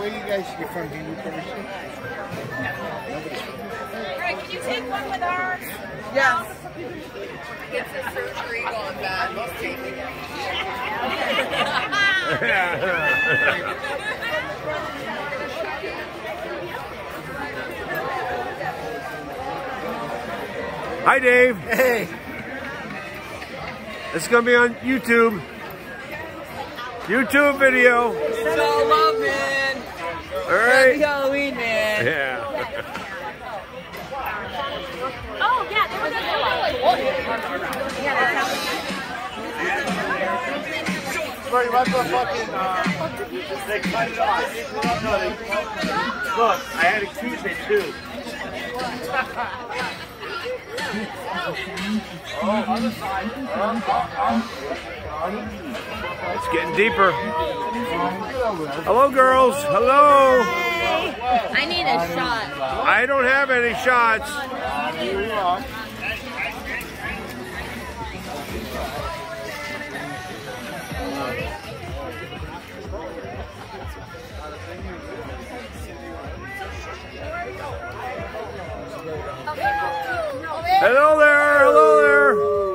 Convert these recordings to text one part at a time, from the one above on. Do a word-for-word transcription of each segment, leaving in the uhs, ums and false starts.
where you guys get from? Do you Port Richey? Alright, can you take one with her? Yes. Gets the surgery going bad. Hi, Dave. Hey. It's going to be on YouTube. YouTube video. It's all love, man. All right. Happy Halloween, man. Yeah. Oh, yeah, there was another Sorry, what's the fucking, uh, they cut it off. No, they, look, I had a Tuesday too. Oh, other side. It's getting deeper. Hello, girls. Hello. I need a shot. I don't have any shots. Here we are. Hello there. Hello there.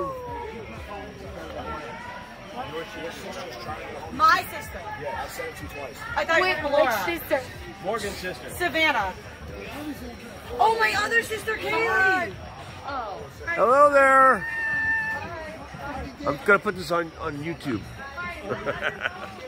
My sister. Yeah, I said it to you twice. I thought Wait, you were Laura. which sister? Morgan's sister. Savannah. Oh, my other sister, Kaylee. Oh. Hello there. I'm going to put this on, on YouTube.